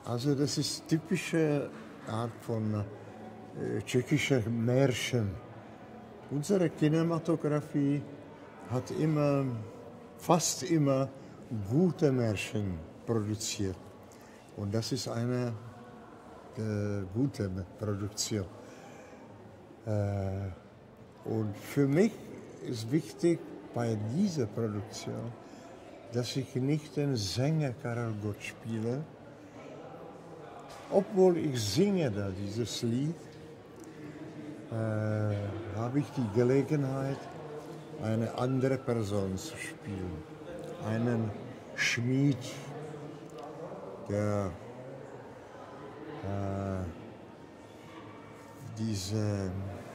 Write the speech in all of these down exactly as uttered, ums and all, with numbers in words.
Also das ist typische Art von äh, tschechischer Märchen. Unsere Kinematografie hat immer, fast immer gute Märchen produziert. Und das ist eine äh, gute Produktion. Äh, und für mich ist wichtig bei dieser Produktion, dass ich nicht den Sänger Karel Gott spiele, obwohl ich singe da dieses Lied, äh, habe ich die Gelegenheit, eine andere Person zu spielen. Einen Schmied, der äh, diese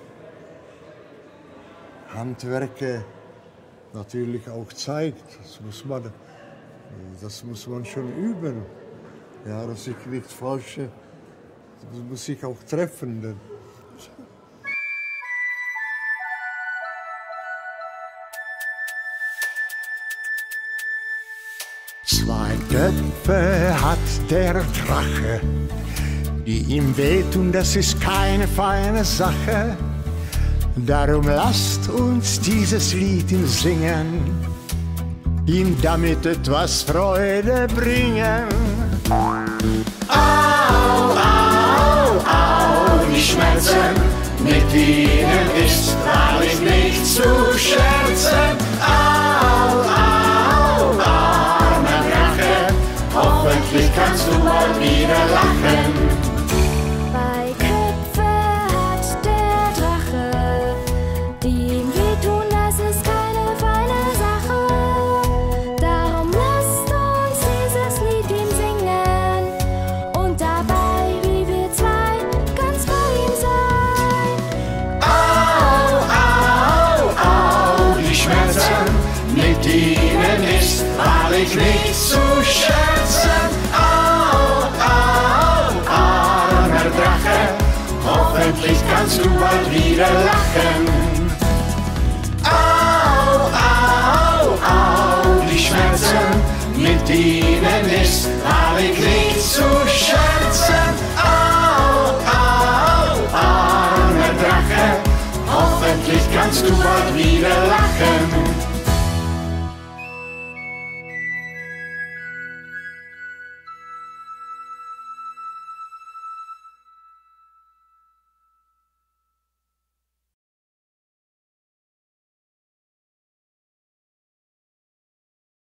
Handwerke natürlich auch zeigt. Das muss man, das muss man schon üben. Ja, dass ich nicht falsche, das muss ich auch treffen. Denn zwei Köpfe hat der Drache, die ihm wehtun, das ist keine feine Sache. Darum lasst uns dieses Lied ihm singen, ihm damit etwas Freude bringen. Au, au, au, die Schmerzen, mit ihnen ist wahrlich nicht zu scherzen. Au, au, armer Drache, hoffentlich kannst du bald wieder lachen. Zwei Köpfe hat der Drache, die ihm wehtun, das ist keine feine Sache. Darum lasst uns dieses Lied ihm singen und dabei, wie wir zwei, ganz bei ihm sein. Au, au, au, die Schmerzen, mit ihnen ist wahrlich nicht zu scherzen. Au, au, armer Drache, hoffentlich kannst du bald wieder lachen. Au, au, au, die Schmerzen, mit ihnen ist wahrlich nicht zu scherzen. Au, au, armer Drache, hoffentlich kannst du bald wieder lachen.